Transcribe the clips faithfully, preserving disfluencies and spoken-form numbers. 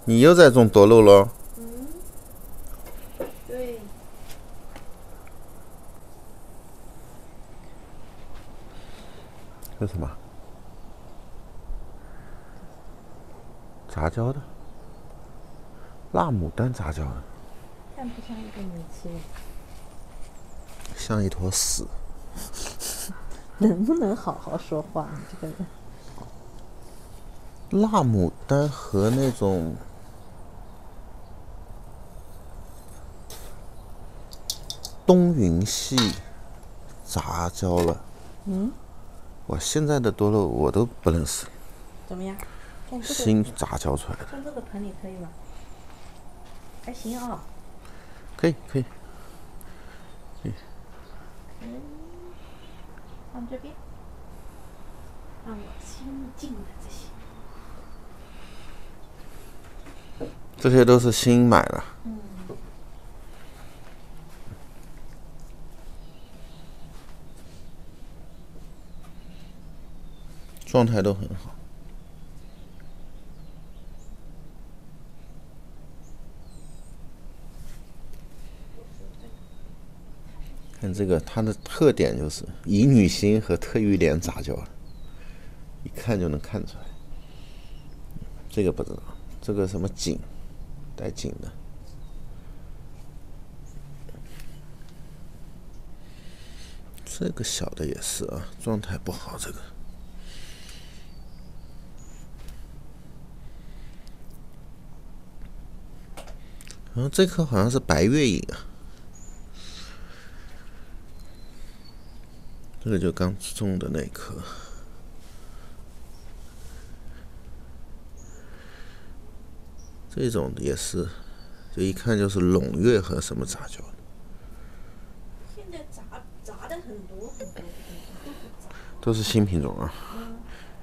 你又在种多肉了？ 嗯，对。 这什么？杂交的？辣牡丹杂交的？ 像不像一个米奇？ 像一坨屎。 能不能好好说话？你这个人。 辣牡丹和那种东云系杂交了。 嗯。 我现在的多肉我都不认识。 怎么样？种这个新杂交出来的。 种这个盆里可以吗？还行啊、哦。 可以可以。可以。 嗯，放这边，让我新进的这些。 这些都是新买的。 嗯。 状态都很好。看这个，它的特点就是乙女星和特玉莲杂交，一看就能看出来。这个不知道，这个什么锦，带锦的。这个小的也是啊，状态不好。这个，然后这颗好像是白月影啊。这个就刚种的那颗，这种也是，就一看就是胧月和什么杂交的。 现在杂杂的很多很多， 都是新品种啊。嗯。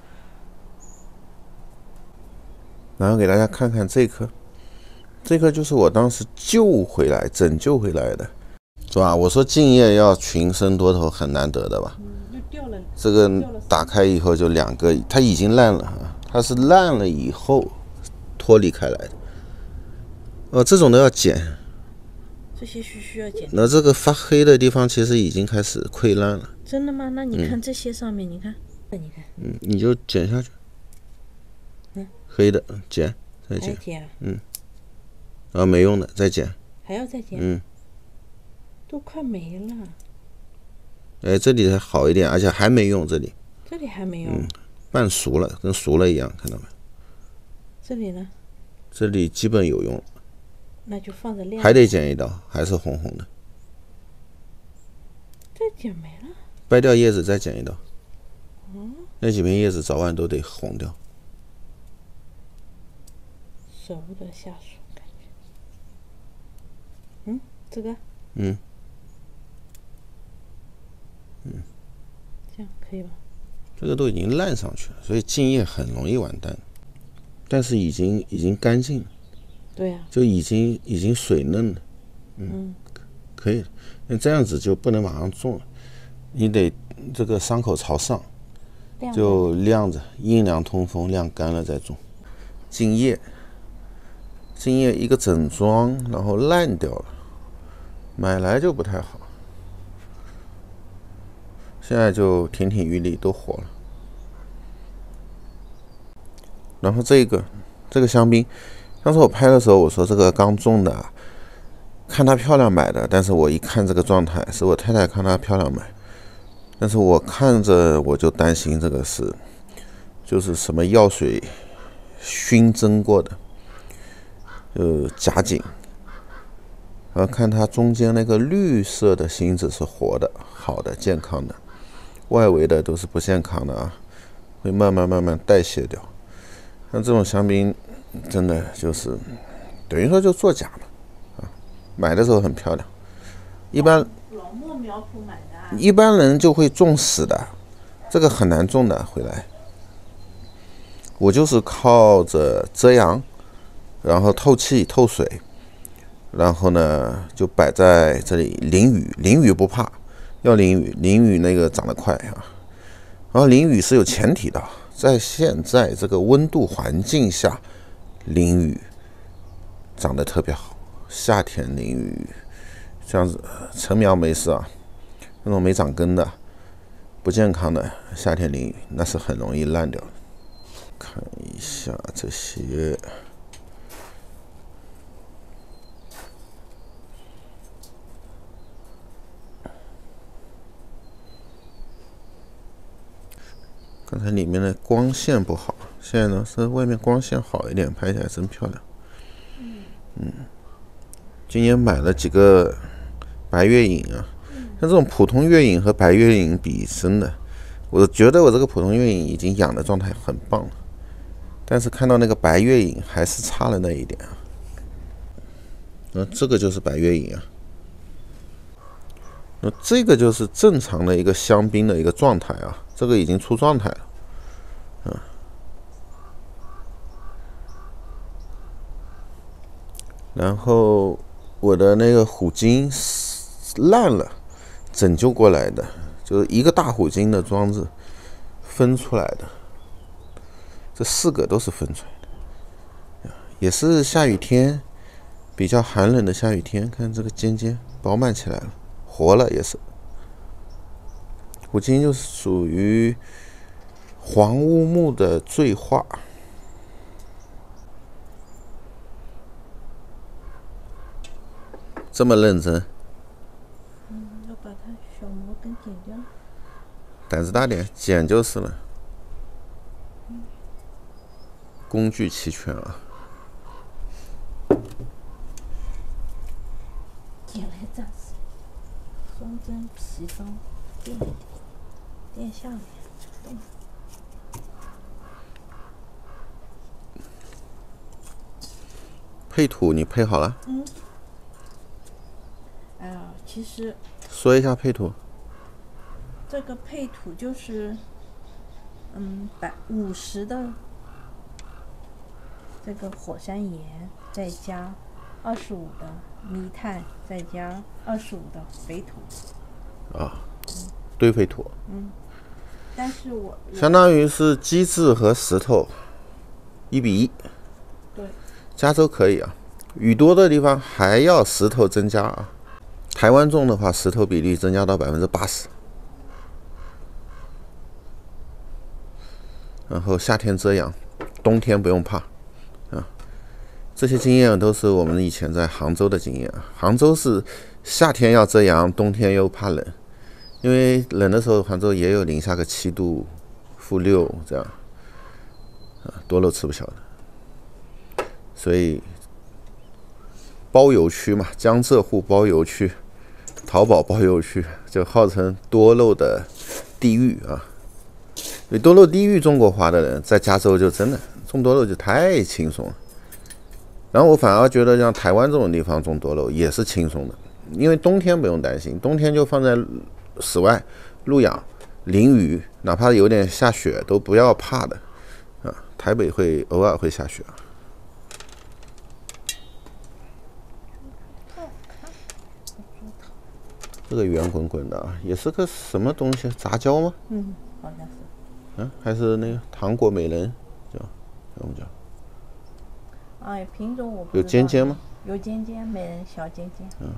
然后给大家看看这颗，这颗就是我当时救回来、拯救回来的，是吧？我说茎叶要群生多头很难得的吧？ 嗯，就掉了。 这个打开以后就两个，它已经烂了，它是烂了以后脱离开来的。哦，这种都要剪。 这些需需要剪。 那这个发黑的地方其实已经开始溃烂了。 真的吗？那你看这些上面，嗯、你看，你看， 嗯，你就剪下去。 嗯， 黑的剪，再剪。 剪、啊。 嗯。然后没用的再剪。 还要再剪。 嗯。 都快没了。 哎，这里还好一点，而且还没用，这里。 这里还没有。 嗯，半熟了，跟熟了一样，看到没？ 这里呢？ 这里基本有用。 那就放着晾。 还得剪一刀，还是红红的。 这剪没了。 掰掉叶子再剪一刀。 嗯。 那几片叶子早晚都得红掉。 舍不得下手，感觉。嗯，这个。 嗯。嗯。 这样可以吧？ 这个都已经烂上去了，所以茎叶很容易完蛋。但是已经已经干净了。 对呀、啊。 就已经已经水嫩了。嗯。 嗯可以，那这样子就不能马上种了，你得这个伤口朝上，就晾着，阴凉通风，晾干了再种。茎叶，茎叶一个整装，然后烂掉了，买来就不太好。现在就亭亭玉立，都活了。然后这个这个香槟，当时我拍的时候我说这个刚种的，看它漂亮买的，但是我一看这个状态，是我太太看它漂亮买，但是我看着我就担心这个是就是什么药水熏蒸过的，呃假锦。然后看它中间那个绿色的芯子是活的、好的、健康的，外围的都是不健康的啊，会慢慢慢慢代谢掉。像这种香槟真的就是等于说就作假嘛，啊，买的时候很漂亮，一般老莫苗圃买的、啊， 一般人就会种死的，这个很难种的回来。我就是靠着遮阳，然后透气透水，然后呢就摆在这里淋雨，淋雨不怕，要淋雨，淋雨那个长得快啊。然后淋雨是有前提的，在现在这个温度环境下淋雨长得特别好，夏天淋雨，这样子成苗没事啊，那种没长根的、不健康的，夏天淋雨那是很容易烂掉的。看一下这些。刚才里面的光线不好，现在呢是外面光线好一点，拍起来真漂亮。嗯，今年买了几个白月影啊，像这种普通月影和白月影比，真的，我觉得我这个普通月影已经养的状态很棒了，但是看到那个白月影还是差了那一点啊。那这个就是白月影啊，那这个就是正常的一个香槟的一个状态啊。这个已经出状态了，嗯，然后我的那个虎鲸烂了，拯救过来的，就是一个大虎鲸的装置分出来的，这四个都是分出来的，也是下雨天，比较寒冷的下雨天，看这个尖尖饱满起来了，活了也是。虎鲸就是属于黄乌木的醉化，这么认真。 嗯，要把它小毛根剪掉。 胆子大点，剪就是了。工具齐全啊。 剪来暂时，双针皮刀垫一点，垫下面动。 配土你配好了？ 嗯。哎呀，其实说一下配土。 这个配土就是，嗯，百五十的这个火山岩，再加二十五的泥炭，再加二十五的肥土。 啊，堆肥土。 嗯。但是我相当于是基质和石头一比一。 对。 加州可以啊，雨多的地方还要石头增加啊。台湾种的话，石头比例增加到百分之八十。然后夏天遮阳，冬天不用怕啊。这些经验都是我们以前在杭州的经验。杭州是夏天要遮阳，冬天又怕冷，因为冷的时候杭州也有零下个七度、负六这样啊，多肉吃不消的。所以包邮区嘛，江浙沪包邮区，淘宝包邮区就号称多肉的地狱啊。所以多肉地狱种过花的人，在加州就真的种多肉就太轻松了。然后我反而觉得像台湾这种地方种多肉也是轻松的，因为冬天不用担心，冬天就放在室外露养，淋雨，哪怕有点下雪都不要怕的啊。台北会偶尔会下雪啊。这个圆滚滚的啊，也是个什么东西？杂交吗？ 嗯，好像是。 嗯，还是那个糖果美人，叫怎么叫？ 哎，品种我不有尖尖吗？ 有尖尖，美人小尖尖。 嗯。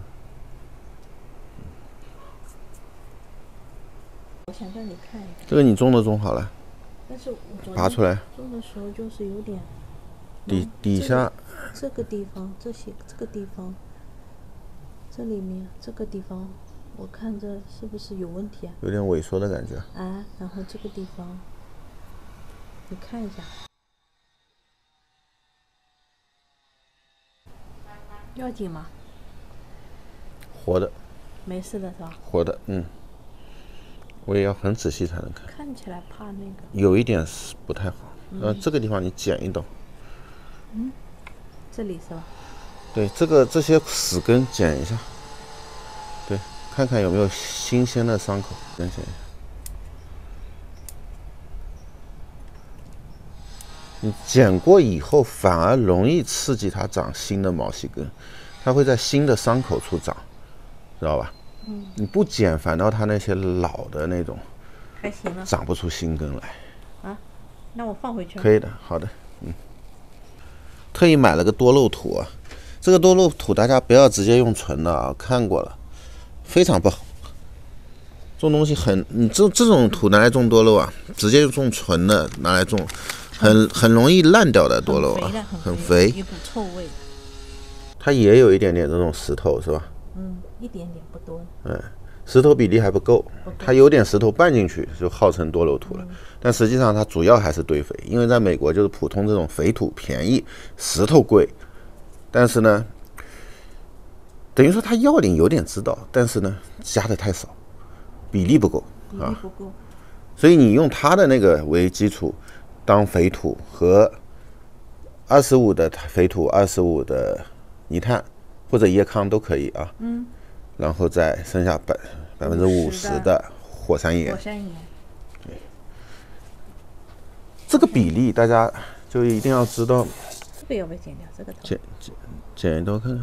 我想让你看一看。 这个你种都种好了。 但是我昨拔出来。 种的时候就是有点。 底底下。 这个地方，这些这个地方，这里面这个地方。我看着是不是有问题啊？ 有点萎缩的感觉。 啊，然后这个地方，你看一下，要紧吗？ 活的。 没事的是吧？ 活的，嗯。我也要很仔细才能看。 看起来怕那个。有一点是不太好，嗯、呃，这个地方你剪一刀。 嗯，这里是吧？ 对，这个这些死根剪一下。对。看看有没有新鲜的伤口，等一下。你剪过以后，反而容易刺激它长新的毛细根，它会在新的伤口处长，知道吧？嗯。你不剪，反倒它那些老的那种， 还行了， 长不出新根来。 啊，那我放回去。 可以的，好的，嗯。特意买了个多肉土啊， 这个多肉土大家不要直接用纯的啊，看过了，非常不好。种东西很，你这这种土拿来种多肉啊，直接种纯的拿来种，很很容易烂掉的多肉啊，很肥， 一股臭味。 它也有一点点这种石头是吧？ 嗯，一点点不多。 嗯，石头比例还不够，它有点石头拌进去就号称多肉土了，但实际上它主要还是堆肥，因为在美国就是普通这种肥土便宜，石头贵，但是呢，等于说它要领有点知道，但是呢加的太少。比例不够啊， 不够， 所以你用它的那个为基础当肥土和二十五的肥土、二十五的泥炭或者椰糠都可以啊。嗯，然后再剩下百百分之五十的火山岩。 火山岩。 对，这个比例大家就一定要知道。 这个要不要剪掉？这个头？ 剪剪剪一刀看看，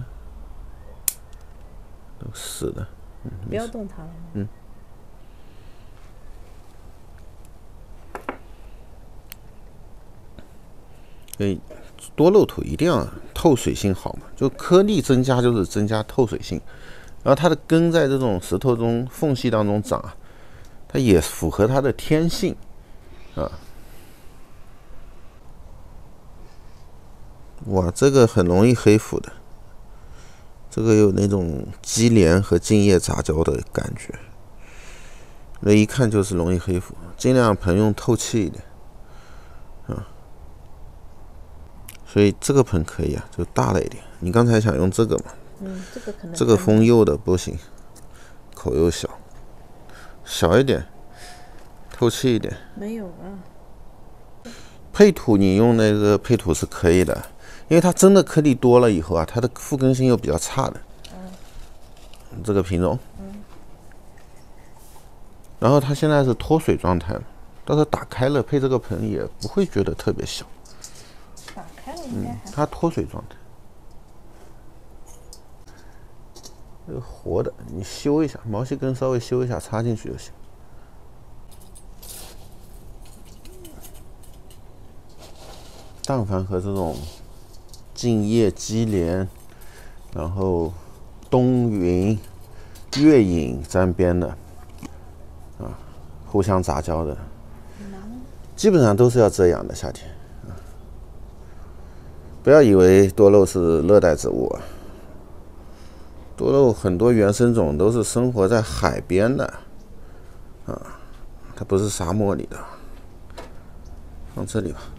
都死的。 嗯，不要动它了。 嗯。所以多肉土一定要透水性好嘛，就颗粒增加就是增加透水性，然后它的根在这种石头中缝隙当中长，它也符合它的天性啊。哇，这个很容易黑腐的，这个有那种基连和茎叶杂交的感觉，那一看就是容易黑腐，尽量盆用透气一点啊。所以这个盆可以啊，就大了一点。你刚才想用这个嘛？ 嗯，这个可能。 这个封釉的不行，口又小，小一点，透气一点。 没有啊。 配土你用那个配土是可以的，因为它真的颗粒多了以后啊，它的复根性又比较差的。嗯。这个品种。嗯。然后它现在是脱水状态，到时候打开了配这个盆也不会觉得特别小。嗯，它脱水状态，这个活的你修一下，毛细根稍微修一下，插进去就行。但凡和这种茎叶基连，然后冬云、月影沾边的，啊，互相杂交的，基本上都是要这样的夏天。不要以为多肉是热带植物啊，多肉很多原生种都是生活在海边的，啊，它不是沙漠里的。放这里吧。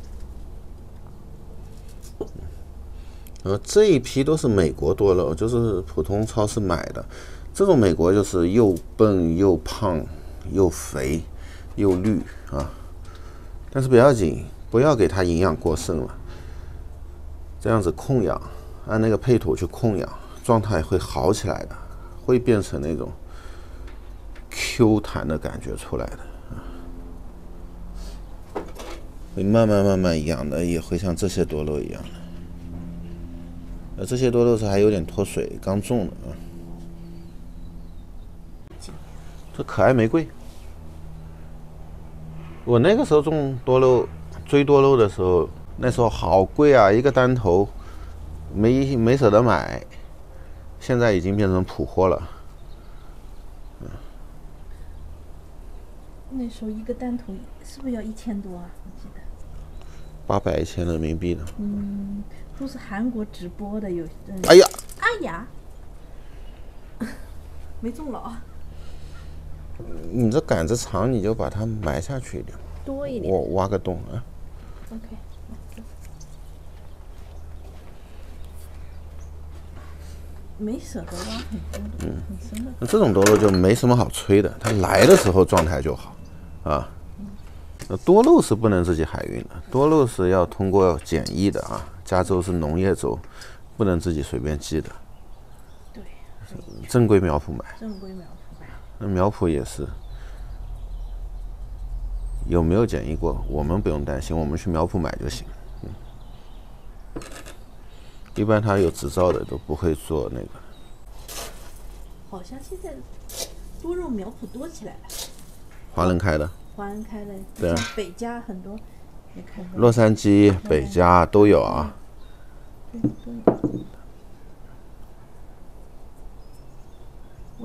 然后这一批都是美国多肉，就是普通超市买的。这种美国就是又笨又胖又肥又绿啊，但是不要紧，不要给它营养过剩了。这样子控养，按那个配土去控养，状态会好起来的，会变成那种 Q 弹的感觉出来的，会慢慢慢慢养的，也会像这些多肉一样的。呃，这些多肉是还有点脱水，刚种的啊。这可爱玫瑰，我那个时候种多肉，追多肉的时候。那时候好贵啊，一个单头，没没舍得买，现在已经变成普货了。 嗯、那时候一个单头是不是要一千多啊？我记得。 八百一千人民币的。 嗯，都是韩国直播的有。嗯、 哎呀！ 哎呀！没中了啊！ 你这杆子长，你就把它埋下去一点。 多一点。 我挖个洞啊。 OK。没舍得挖很多的，嗯，很深的。 那这种多肉就没什么好吹的，它来的时候状态就好，啊。那多肉是不能自己海运的，多肉是要通过检疫的啊。加州是农业州，不能自己随便寄的。 对。 正规苗圃买。 正规苗圃买。 那苗圃也是有没有检疫过，我们不用担心，我们去苗圃买就行。嗯。一般他有执照的都不会做那个。 好像现在多肉苗圃多起来了。 华人开的。 华人开的， 对啊。 北加很多，也看过。 洛杉矶、北加都有啊。 对，都有。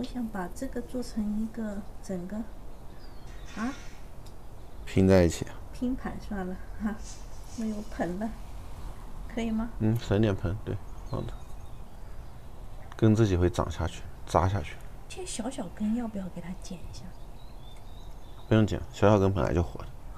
想把这个做成一个整个啊拼在一起。 拼盘算了哈，没有盆了，可以吗？ 嗯，省点盆，对，放着，根自己会长下去，扎下去。 这小小根要不要给它剪一下？ 不用剪，小小根本来就活的。 哦，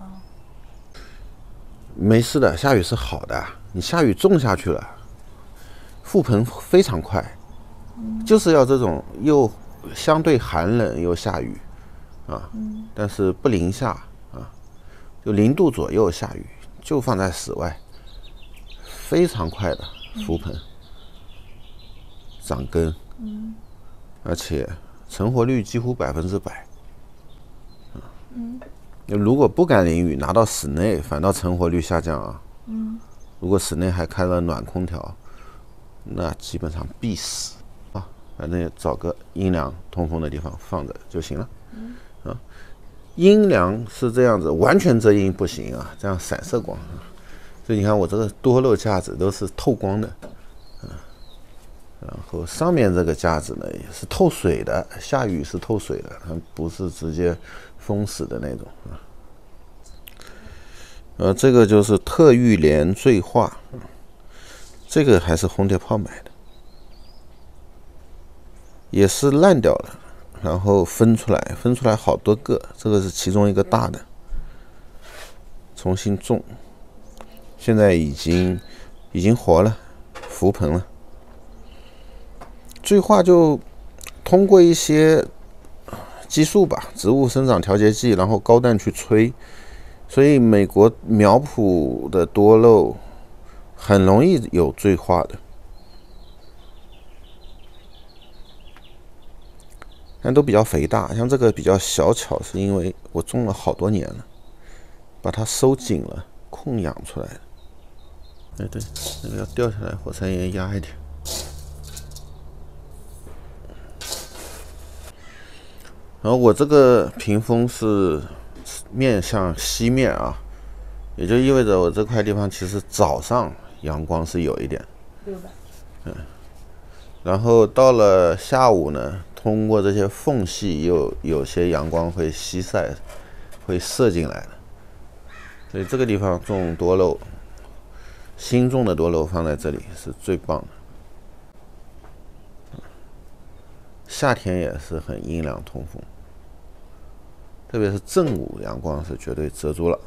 没事的，下雨是好的。你下雨种下去了，覆盆非常快。嗯、就是要这种又相对寒冷又下雨啊，嗯、但是不零下啊，就零度左右下雨，就放在室外，非常快的覆盆、嗯、长根，嗯、而且成活率几乎百分之百。嗯，如果不敢淋雨，拿到室内反倒成活率下降啊。嗯，如果室内还开了暖空调，那基本上必死啊。反正找个阴凉通风的地方放着就行了。嗯，啊，阴凉是这样子，完全遮阴不行啊，这样散射光啊。所以你看我这个多漏架子都是透光的，啊，然后上面这个架子呢也是透水的，下雨是透水的，它不是直接封死的那种啊。呃，这个就是特玉莲醉化，这个还是红蝶炮买的，也是烂掉了，然后分出来，分出来好多个，这个是其中一个大的，重新种，现在已经已经活了，浮盆了。醉化就通过一些激素吧，植物生长调节剂，然后高氮去催，所以美国苗圃的多肉很容易有醉化的，但都比较肥大。像这个比较小巧，是因为我种了好多年了，把它收紧了，空养出来的。哎，对，那个要掉下来，火柴岩压一点。然后我这个屏风是面向西面啊，也就意味着我这块地方其实早上阳光是有一点，嗯，然后到了下午呢，通过这些缝隙又有些阳光会西晒，会射进来的，所以这个地方种多肉，新种的多肉放在这里是最棒的。夏天也是很阴凉通风，特别是正午阳光是绝对遮住了。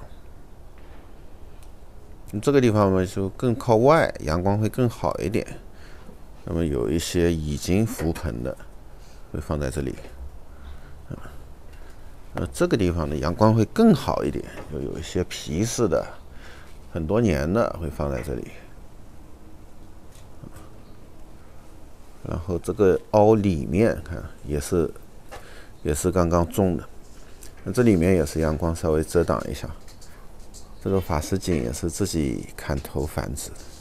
这个地方呢就更靠外，阳光会更好一点。那么有一些已经浮盆的会放在这里，呃，这个地方的阳光会更好一点，又有一些皮实的很多年的会放在这里。然后这个凹里面看也是也是刚刚种的，那这里面也是阳光稍微遮挡一下。这个法师锦也是自己砍头繁殖。